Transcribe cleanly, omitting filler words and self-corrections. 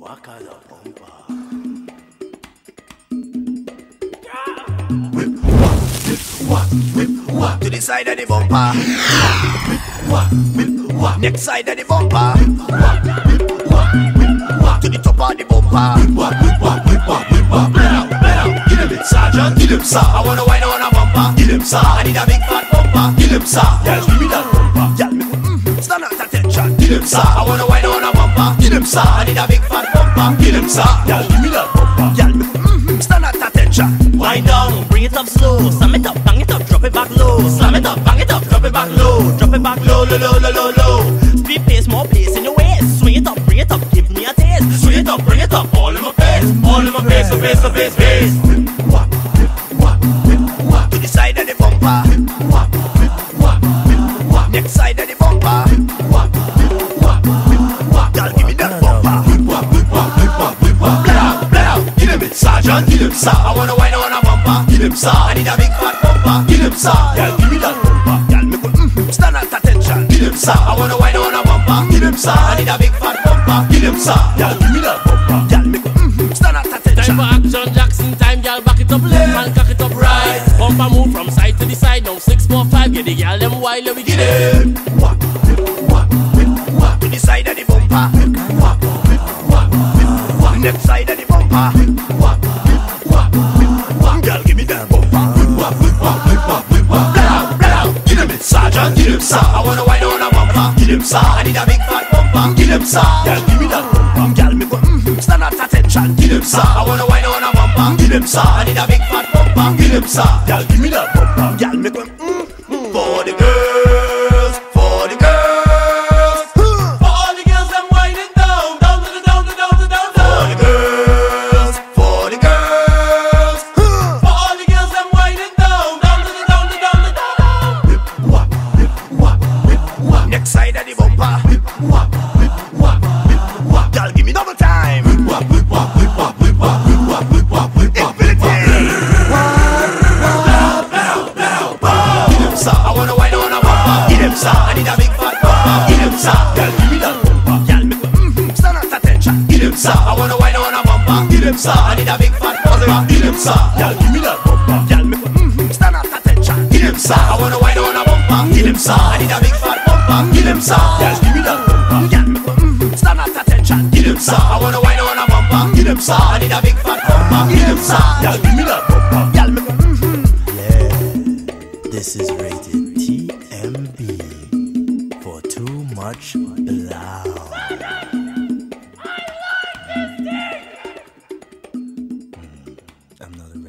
Waka the bumper. Whip, wah, whip, wah. To the side of the bumper. Whip, wah. Next side of the bumper. Whip, wah. To the top of the bumper. Whip, wah. Let out. Get him, sergeant. Get him, sir. I wanna wine on a bumper. Get him, sir. I need a big fat bumper. Get him, sir. Girl, give me that bumper. Girl, me stand at attention. Get him, sir. I wanna wine on a bumper. Get him, sir. I need a big fat bumper. Get him, sir. Girl, give me that bumper. Girl, me stand at attention. Wind down, bring it up slow. Slam it up, bang it up, drop it back low. Slam it up, bang it up, drop it back low. Drop it back low, low, low, low, low, low. Speed pace, more pace in your waist. Swing it up, bring it up, give me a taste. Swing it up, bring it up, all in my face. All in my face, so face, so face, face. Whip, wah. To the side of the bumper. Whip, wah. Next side of the bumper. Wah. Girl, give me that bumper. Whip, wah. Let out. Get him, sergeant. Get him, sir. I wanna wine on a bumper. Get him, sir. I need a big fat bumper. Get him, sir. Girl, give me that bumper. Girl, me stand at attention. Get him, sir. I wanna wine on a bumper. Get him, sir. I need a big fat bumper. Get him, sir. Girl, give me that bumper. Girl, me stand at attention. Time for action, Jackson time, girl, back it up left and cock it up right. Bumper move from side to the side, now 6, 4, 5, get the girl them wild, let we get it. Wah. To the side of the bumper. Next side of the bumper. Girl, give me that bumper. Let out. Get him, sergeant. Get him, sir. I wanna wine on a bumper. Get him, sir. I need a big fat bumper. Get him, sir. Girl, give me that bumper. Girl, me stand at attention. Get him, sir. I wanna wine on a bumper. Get him, sir. I need a big fat bumper. Get him, sir. Girl, give me that bumper. Girl, me for the girls, for the girls, For all the girls them winding down, down to the down to down to down for down. the girls, for the girls. For all the girls them winding down, down to the down to down to down. Next side of the bumper. Girl, give me double time. I wanna wine on a bumper. Get him, sir. I need a big fat bumper. Get him, sir. Girl, give me that bumper. Girl, me stand at attention. Get him, sir. I wanna wine on a bumper. Get him, sir. I need a big fat bumper. Get him, sir. Girl, give me that bumper. Girl, me stand at attention. Get him, sir. I wanna wine on a bumper. Get him, sir. I need a big fat bumper. Get him, sir. Girl, give me that bumper. Girl, me stand at attention. Get him, sir. I wanna wine on a bumper. Get him, sir. I need a big fat bumper. Get him, sir. Girl, give me that bumper. Girl, me This is rated TMB for too much loud. I'm not a